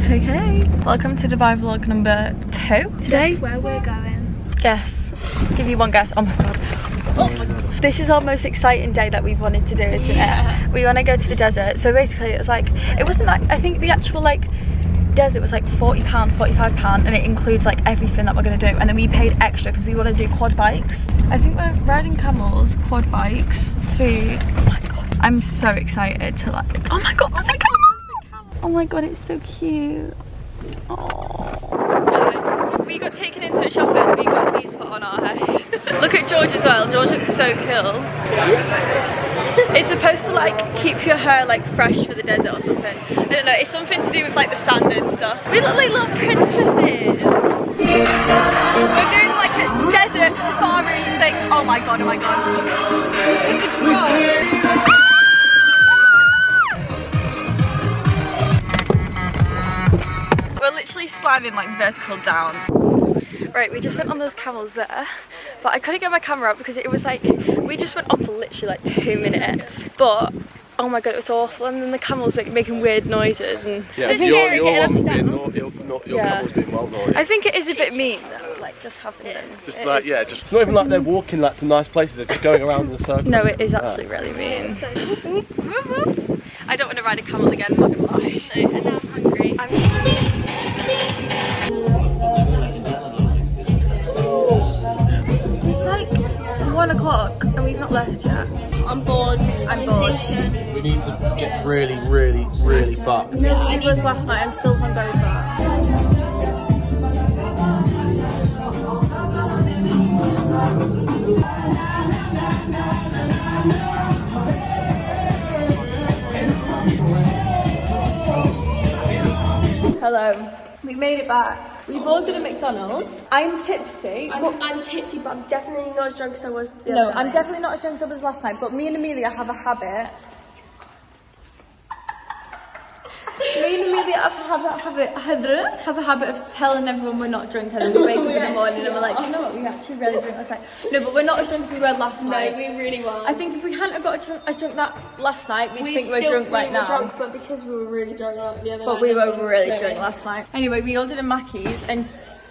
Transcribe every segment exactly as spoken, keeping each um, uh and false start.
Hey, hey. Welcome to Dubai vlog number two. Today, guess where we're going. Guess. Give you one guess. Oh my god. Oh my god. This is our most exciting day that we've wanted to do, isn't Yeah. it? We want to go to the desert. So basically, it was like, it wasn't like, I think the actual like desert was like forty pounds, forty-five pounds, and it includes like everything that we're going to do. And then we paid extra because we want to do quad bikes. I think we're riding camels, quad bikes, food. Oh my god. I'm so excited to like, oh my god, there's a camel. Oh my god, it's so cute. Oh. Guys, we got taken into a shop and we got these put on our heads. Look at George as well. George looks so cool. It's supposed to like keep your hair like fresh for the desert or something. I don't know, it's something to do with like the sand and stuff. We look like little princesses. We're doing like a desert safari thing. Oh my god, oh my god. Look at the drone. We're literally sliding like vertical down. Right, we just went on those camels there, but I couldn't get my camera up because it was like, we just went on for literally like two minutes. But oh my god, it was awful, and then the camels were making weird noises. And yeah, I think your, your it, one being naughty, your, not, your yeah. camel's being well naughty. I think it is a bit mean though, like just having them. Just it like, is. yeah, just, it's not even like they're walking like to nice places, they're just going around in a circle. No, it is actually really mean. I don't want to ride a camel again, not gonna lie. No, and now I'm hungry. I'm It's like one o'clock and we've not left yet. I'm bored. I'm bored. Impatient. We need to get really, really, really fucked. No, it was last night. I'm still hungover. Hello. We made it back. We've ordered a McDonald's. I'm tipsy. I'm, I'm tipsy, but I'm definitely not as drunk as I was the No, other I'm night. definitely not as drunk as I was last night, but me and Amelia have a habit. Me and Amelia have a habit, habit, have a habit of telling everyone we're not drunk, and then we wake up We in the morning actually and we're like, are. you know what, we actually really drunk last night. No, but we're not as drunk as we were last No, night. we really were. I think if we hadn't have got as drunk, as drunk that last night, we'd, We'd think we're still- drunk we right were now. drunk, but because we were really drunk like the other But night. we were everyone was really slowing. drunk last night. Anyway, we ordered a Mackey's and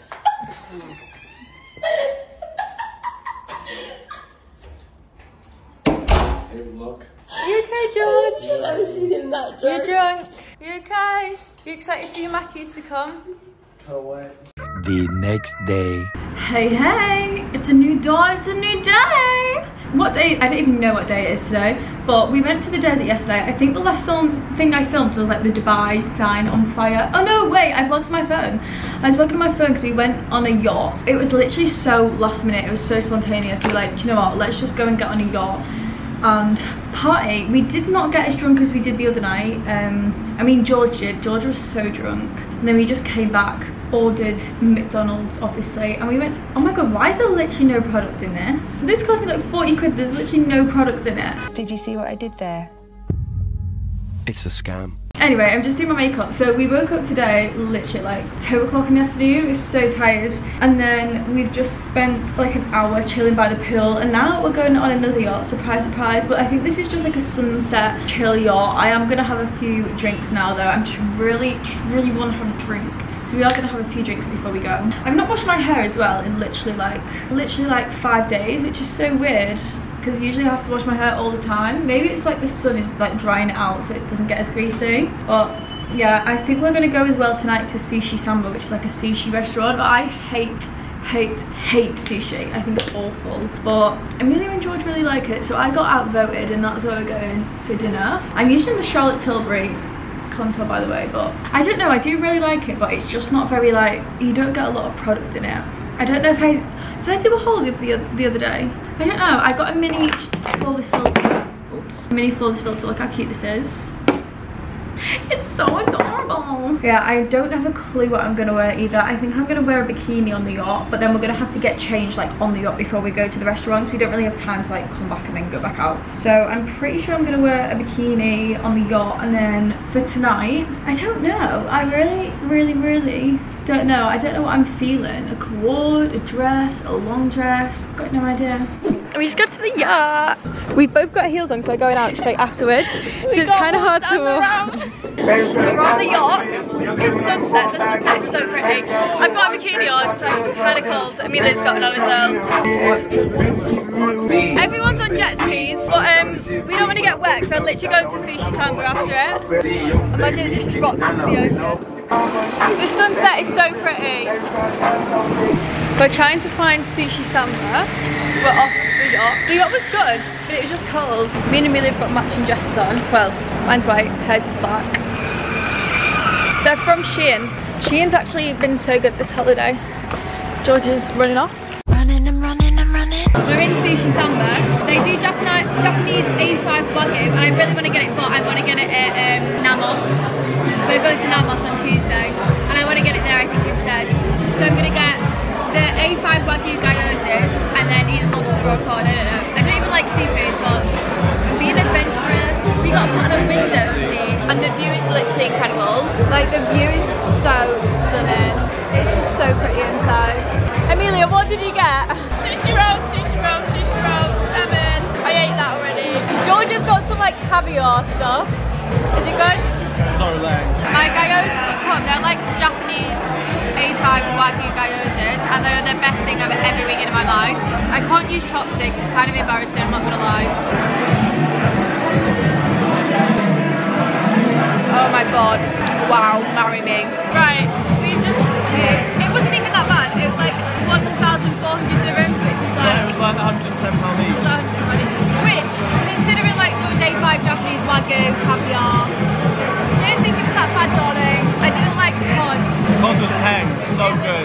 you okay, George? I've never seen him that drunk. You're drunk. You okay? You excited for your Mackies to come? Can't wait. The next day. Hey, hey! It's a new dawn, it's a new day! What day? I don't even know what day it is today, but we went to the desert yesterday. I think the last film, thing I filmed was like the Dubai sign on fire. Oh no, wait, I vlogged my phone. I was vlogging my phone because we went on a yacht. It was literally so last minute, it was so spontaneous. We were like, do you know what, let's just go and get on a yacht and party. We did not get as drunk as we did the other night. Um, I mean, George did. George was so drunk. And then we just came back, ordered McDonald's, obviously, and we went to, oh my god, why is there literally no product in this? This cost me like forty quid, there's literally no product in it. Did you see what I did there? It's a scam. Anyway, I'm just doing my makeup. So we woke up today literally like two o'clock in the afternoon. We were so tired. And then we've just spent like an hour chilling by the pool. And now we're going on another yacht, surprise, surprise. But I think this is just like a sunset chill yacht. I am gonna have a few drinks now though. I'm just really, really want to have a drink. So we are gonna have a few drinks before we go. I've not washed my hair as well in literally like, literally like five days, which is so weird. Because usually I have to wash my hair all the time. Maybe it's like the sun is like drying it out so it doesn't get as greasy. But yeah, I think we're gonna go as well tonight to Sushi Samba, which is like a sushi restaurant. But I hate, hate, hate sushi. I think it's awful. But Amelia and George really like it, so I got outvoted and that's where we're going for dinner. I'm using the Charlotte Tilbury contour, by the way, but I don't know, I do really like it, but it's just not very like, you don't get a lot of product in it. I don't know if I, did I do a haul the, the other day? I don't know, I got a mini flawless filter. Oops, mini flawless filter, look how cute this is. It's so adorable. Yeah, I don't have a clue what I'm gonna wear either. I think I'm gonna wear a bikini on the yacht, but then we're gonna have to get changed like on the yacht before we go to the restaurants. We don't really have time to like come back and then go back out. So I'm pretty sure I'm gonna wear a bikini on the yacht, and then for tonight, I don't know. I really, really, really don't know. I don't know what I'm feeling. A cord, a dress, a long dress. Got no idea. And we just got to the yacht. We've both got heels on, so we're going out straight afterwards. So it's kind of hard to walk. We're on the yacht. It's sunset. sunset. The sunset is so pretty. I've got a bikini on, so I'm kind of cold. Amelia's got one on as well. Everyone's on jet skis, but um, we don't want to get wet, so we're literally going to Sushi Samba after it. Imagine it just drops into the ocean. The sunset is so pretty. We're trying to find Sushi Samba. We're off the yacht. The yacht was good, but it was just cold. Me and Amelia have got matching dresses on. Well, mine's white, hers is black. They're from Shein. Shein's actually been so good this holiday. George is running off. Running, I'm running, I'm running. We're in Sushi Samba. They do Japanese, Japanese A five Wagyu, and I really want to get it, but I want to get it at um, Namos. We're going to Namos on Tuesday, and I want to get it there, I think, instead. So I'm going to get the A five Wagyu gyozas, and then either lobster or cod, I don't know. I don't even like seafood, but I'm being adventurous. We got put on a window seat, and the view is literally incredible. Like, the view is so stunning. It's just so pretty inside. Amelia, what did you get? Sushi roll, sushi roll, sushi roll, salmon. I ate that already. Georgia's got some like caviar stuff. Is it good? So relaxed. My gyozas have come. They're like Japanese A five Wagyu gyozas, and they're the best thing I've ever eaten in my life. I can't use chopsticks. It's kind of embarrassing, I'm not gonna lie. Oh my god. Wow, marry me. Right, we just hit. It wasn't even that bad. It was like one thousand four hundred dirhams, which is like... Yeah, it was like one hundred and ten pounds It was each. one hundred pounds each. Which, considering like there was A five Japanese Wagyu, caviar, didn't think it was that bad, darling. I didn't like the cod. Cod was hang, so It was- good.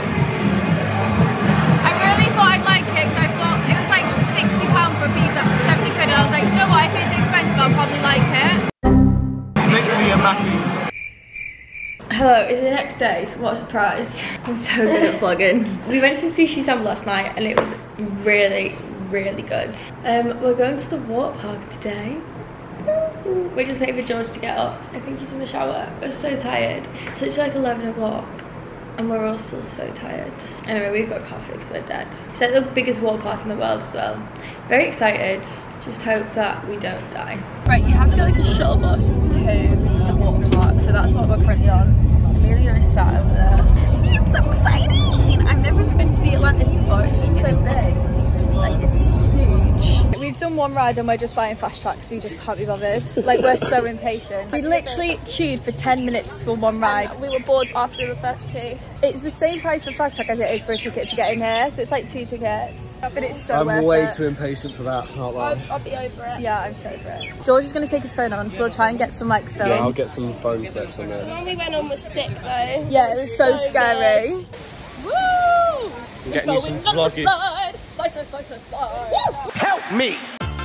I really thought I'd like it, because I thought it was like sixty pounds for a piece, that was seventy quid, and I was like, do you know what, if it's expensive, I'll probably like it. Stick to your Mackies. Hello, it's the next day. What a surprise. I'm so good at vlogging. We went to Sushi Samba last night and it was really, really good. Um, we're going to the water park today. We're just waiting for George to get up. I think he's in the shower. We're so tired. It's literally like eleven o'clock and we're all still so tired. Anyway, we've got coffee because we're dead. It's like the biggest water park in the world as well. Very excited. Just hope that we don't die. Right, you have to get like a shuttle bus to the water park, so that's what we're currently on. Amelia is sat over there. It's so exciting! I've never been to the Atlantis before, it's just so big. Like, it's huge. We've done one ride and we're just buying fast tracks, we just can't be bothered. Like, we're so impatient. We literally queued for ten minutes for one ride. And we were bored after the first two. It's the same price for fast track as it is for a ticket to get in here, so it's like two tickets. But it's so I'm worth way it. too impatient for that, can't lie. I'll, I'll be over it. Yeah, I'm so over it. George is going to take his phone on, so we'll try and get some like film. Yeah, I'll get some phone clips on The there. one we went on was sick though. Yeah, it was so, scary. good. Woo! I'm getting you some vlogging. Slide. Slide, slide, slide, slide, slide. Woo! Help me!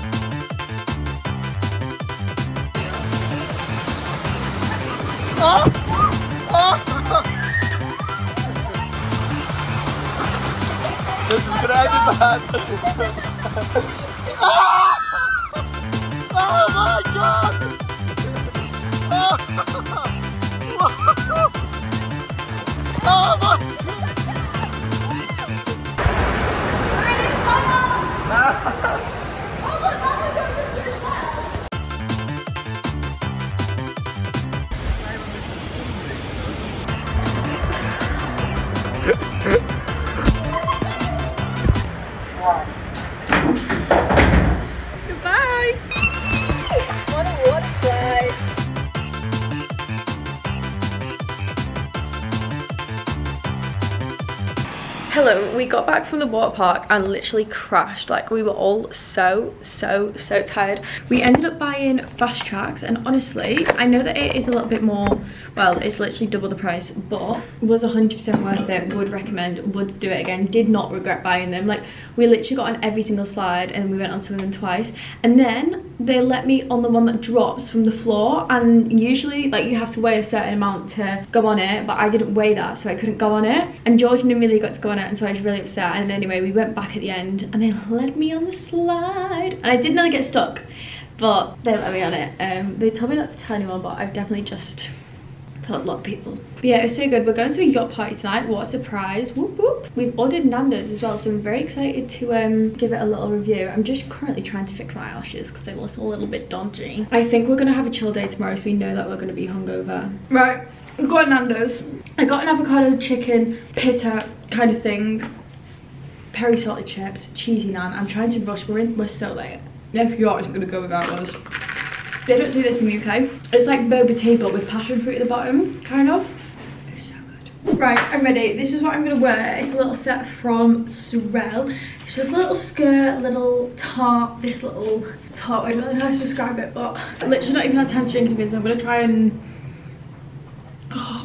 This is gonna end bad. Oh my god! Oh my! Goodbye. What a water slide. Hello, we got back from the water park and literally crashed. Like, we were all so, so, so tired. We ended up buying fast tracks, and honestly, I know that it is a little bit more, well, it's literally double the price, but was one hundred percent worth it. Would recommend, would do it again. Did not regret buying them. Like, we literally got on every single slide and we went on some of them twice. And then they let me on the one that drops from the floor, and usually, like, you have to weigh a certain amount to go on it, but I didn't weigh that, so I couldn't go on it. And George and Amelia got to go on it, and so I was really upset. And anyway, we went back at the end and they let me on the slide, and I did nearly get stuck, but they let me on it. Um, they told me not to tell anyone, but I've definitely just told a lot of people. But yeah, it was so good. We're going to a yacht party tonight. What a surprise. Whoop whoop. We've ordered Nando's as well, so I'm very excited to um, give it a little review. I'm just currently trying to fix my eyelashes because they look a little bit dodgy. I think we're going to have a chill day tomorrow, so we know that we're going to be hungover. Right. We've got Nando's. I got an avocado chicken pita kind of thing, peri salted chips, cheesy naan. I'm trying to rush, we're in, we're so late. F yacht isn't gonna go without us. They don't do this in the U K. It's like boba tea but with passion fruit at the bottom, kind of. It's so good. Right, I'm ready. This is what I'm gonna wear. It's a little set from Sorel. It's just a little skirt, little top, this little top. I don't know how to describe it, but I literally not even had time to drink anything, so I'm gonna try and... Oh.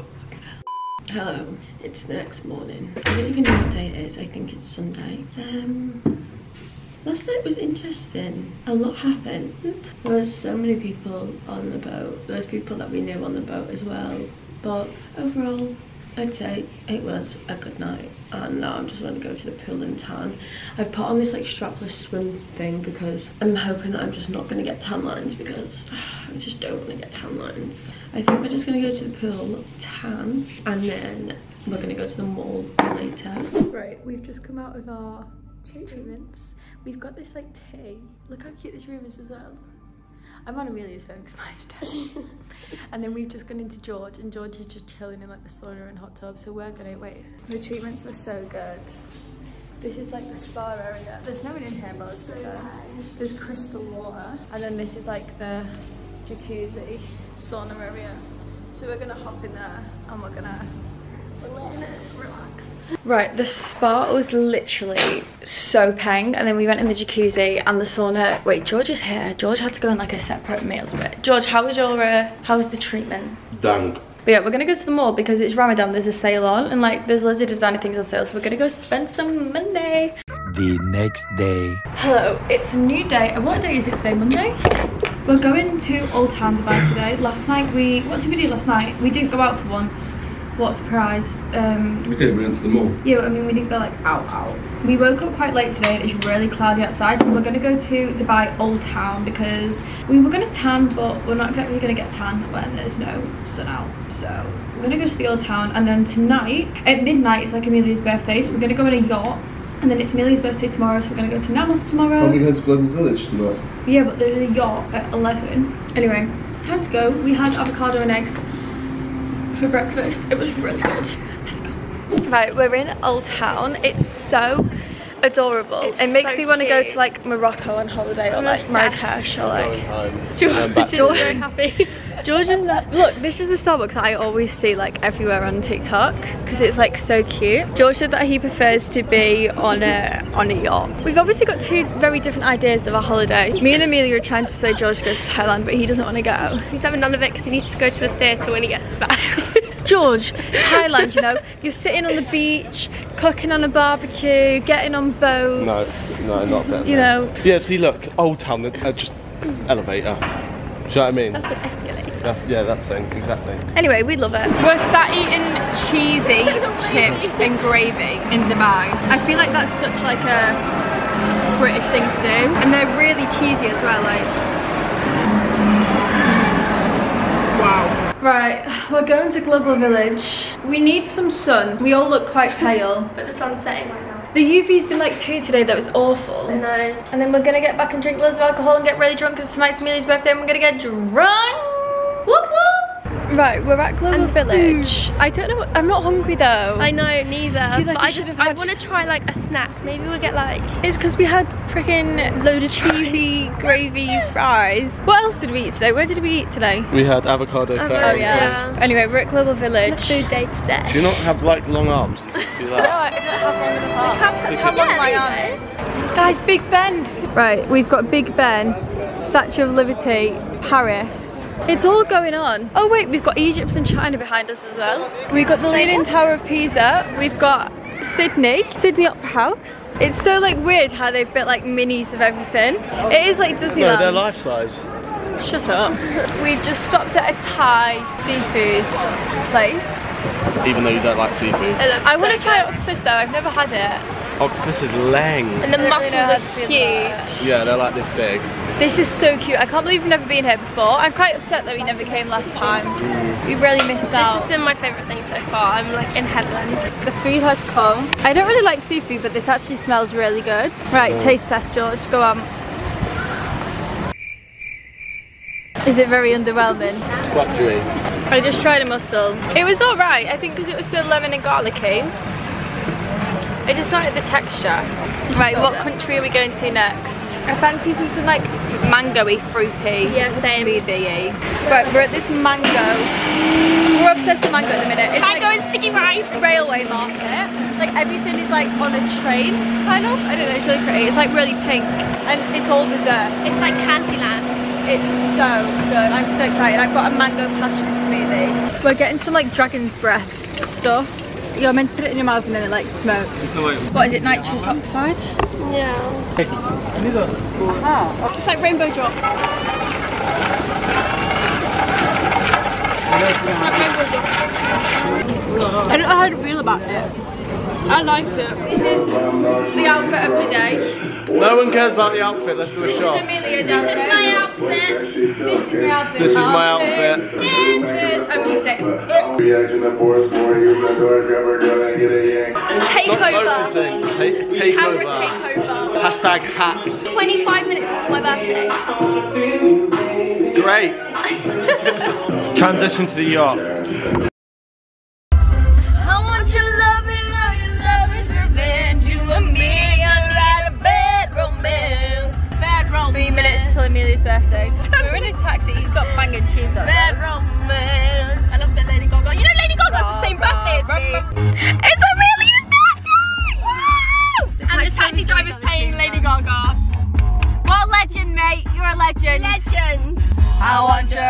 Hello, it's the next morning. I don't even know what day it is. I think it's Sunday. Um, last night was interesting. A lot happened. There was so many people on the boat. There was people that we knew on the boat as well. But overall, I'd say it was a good night. And now I'm just going to go to the pool and tan. I've put on this like strapless swim thing because I'm hoping that I'm just not going to get tan lines, because I just don't want to get tan lines. I think we're just going to go to the pool, tan, and then we're going to go to the mall later. Right, we've just come out with our treatments. We've got this like tea. Look how cute this room is as well. I'm on Amelia's phone because mine's dead. And then we've just gone into George, and George is just chilling in like the sauna and hot tub, so we're gonna wait. The treatments were so good. This is like the spa area. There's no one in here, but so there's crystal water. And then this is like the jacuzzi sauna area. So we're gonna hop in there and we're gonna relax. Right, the spa was literally so peng, and then we went in the jacuzzi and the sauna. Wait, George is here. George had to go in like a separate meals bit. George, how was your uh, how was the treatment? Dang. But yeah, we're gonna go to the mall because it's Ramadan. There's a sale on, and like there's loads of designer things on sale. So we're gonna go spend some money. The next day. Hello, it's a new day. And what day is it today? Monday? We're going to Old Town Dubai today. Last night we what did we do last night? We didn't go out for once. What a surprise. Um, We did, we went to the mall. Yeah, I mean, we didn't go like out, out. We woke up quite late today and it's really cloudy outside. So we're going to go to Dubai Old Town because we were going to tan, but we're not exactly going to get tan when there's no sun out. So we're going to go to the Old Town, and then tonight at midnight it's like Amelia's birthday. So we're going to go on a yacht, and then it's Amelia's birthday tomorrow. So we're going to go to Nammos tomorrow. Are we going to Global Village tonight? Yeah, but there's a yacht at eleven. Anyway, it's time to go. We had avocado and eggs for breakfast. It was really good. Let's go. Right, we're in Old Town. It's so adorable. It's it makes so me want to go to like Morocco on holiday, or like Marrakesh, or like George is very happy. George is not. Look, this is the Starbucks that I always see like everywhere on TikTok because it's like so cute. George said that he prefers to be on a on a yacht. We've obviously got two very different ideas of our holiday. Me and Amelia are trying to persuade George to go to Thailand, but he doesn't want to go. He's having none of it because he needs to go to the theatre when he gets back. George, Thailand, you know, you're sitting on the beach, cooking on a barbecue, getting on boats. No, no, not that. You know. Yeah, see, look, Old Town, uh, just elevator. Do you know what I mean? That's an escalator. That's, yeah, that thing, exactly. Anyway, we love it. We're sat eating cheesy chips and gravy in Dubai. I feel like that's such like a British thing to do. And they're really cheesy as well, like. Wow. Right, we're going to Global Village. We need some sun. We all look quite pale. But the sun's setting right now. The U V's been like two today, that was awful. I know. And then we're gonna get back and drink loads of alcohol and get really drunk because tonight's Amelia's birthday and we're gonna get drunk. Whoop whoop. Right, we're at Global And Village. food. I don't know, I'm not hungry though. I know, neither. I feel like but I I should just, have I had- want to try like a snack. Maybe we'll get like. It's because we had freaking load of cheesy gravy fries. What else did we eat today? Where did we eat today? We had avocado Oh, curry Oh and yeah. toast. Anyway, we're at Global On a Village. food day today. Do you not have like long arms? You can do No, that. I don't have long enough arms. That's how long Yeah, my there arm you is. go. Guys, Big Ben. Right, we've got Big Ben, Statue of Liberty, Paris. It's all going on. Oh wait, we've got Egypt and China behind us as well. We've got the Leaning Tower of Pisa. We've got Sydney, Sydney Opera House. It's so like weird how they've built like minis of everything. It is like Disneyland. No, they're life size. Shut up. We've just stopped at a Thai seafood place. Even though you don't like seafood. I want to try octopus though, I've never had it. Octopus is lang. And the I don't mussels really know how are to feel huge. about it. Yeah, they're like this big. This is so cute. I can't believe we've never been here before. I'm quite upset that we never came last time. We really missed This out. has been my favourite thing so far. I'm like in heaven. The food has come. I don't really like seafood, but this actually smells really good. Right, Mm. taste test, George. Go on. Is it very underwhelming? It's quite chewy. I just tried a mussel. It was alright, I think, because it was so lemon and garlicky. I just wanted the texture. Right, what country are we going to next? I fancy something like mango-y, fruity, Yeah, same. smoothie-y. Right, we're at this mango. We're obsessed with mango at the minute. It's Mango like and sticky rice. railway market. Like everything is like on a train, kind of. I don't know, it's really pretty. It's like really pink and it's all dessert. It's like Candyland. It's so good. I'm so excited. I've got a mango passion smoothie. We're getting some like dragon's breath stuff. You're meant to put it in your mouth and then it like smokes. What is it, nitrous oxide? Yeah. It's like rainbow drops. I don't know how to feel about it. I like it. This is the outfit of the day. No one cares about the outfit, let's do a shot. Amelia's This is outfit. my outfit. This is my outfit. This is Amelia's. Take Not over. focusing. Take, take Camera over. takeover. Hashtag hacked. twenty-five minutes before my birthday. Great. Let's transition to the yacht. I want your loving, all your lovers revenge. You and me under a bad romance. Bad romance. Three minutes until Amelia's birthday. We're in a taxi. He's got banging tunes on. Bad romance. I love that Lady Gaga. You know Lady Gaga's the same birthday as me. It's Amelia's birthday! Woo! And the taxi driver's paying Lady Gaga. What a legend, mate. You're a legend. Legend. I want your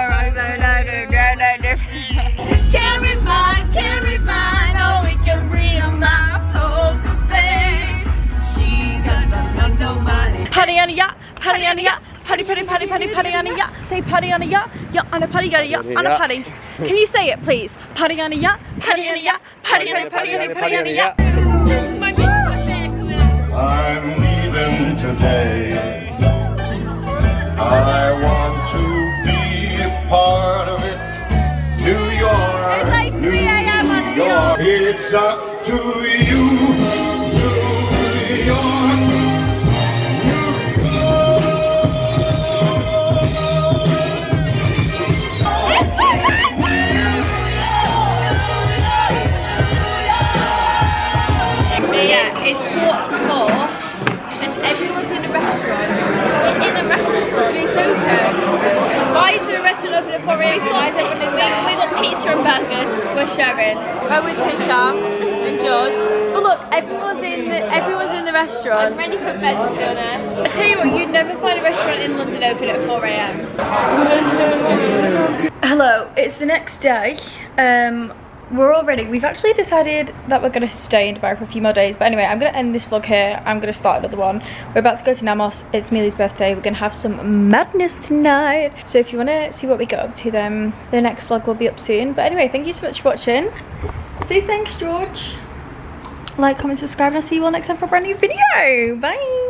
can't refine, can't refine. Oh, we can read on my poker face. She doesn't love nobody. Party on a yacht, party on a yacht. Party, party, party, party, party on a yacht. Say party on a yacht, yacht on a party, on a yacht, on a party. Can you say it, please? Party on a yacht, party on a yacht, party on a party on a party on a yacht. This is my birthday coming up. I'm leaving today. I want to be a part of it. New York, It's like three A M on New York. It's up to you, New York. Yeah, it's quarter to four and everyone's in a restaurant. In a restaurant. It's open. Why is there a restaurant open at four A M? Why is everyone in We, we got pizza and burgers. We're sharing. We're with Hisham and George. But look, everyone's in the everyone's in the I'm restaurant. ready for bed, to be honest. I tell you what, you'd never find a restaurant in London open at four A M. Hello, it's the next day. Um, we're all ready. We've actually decided that we're going to stay in Dubai for a few more days. But anyway, I'm going to end this vlog here. I'm going to start another one. We're about to go to Namos. It's Amelia's birthday. We're going to have some madness tonight. So if you want to see what we got up to, then the next vlog will be up soon. But anyway, thank you so much for watching. Say thanks, George. Like, comment, subscribe, and I'll see you all next time for a brand new video. Bye.